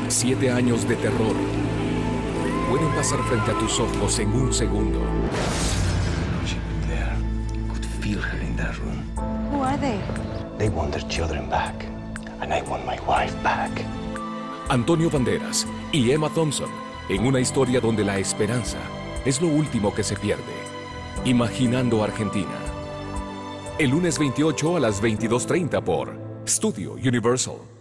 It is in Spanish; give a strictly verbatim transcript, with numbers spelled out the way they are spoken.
Siete años de terror pueden pasar frente a tus ojos en un segundo. She was there. I could feel her in that room. Who are they? They want their children back, and I want my wife back. Antonio Banderas y Emma Thompson en una historia donde la esperanza es lo último que se pierde. Imaginando Argentina. El lunes veintiocho a las veintidós treinta por Studio Universal.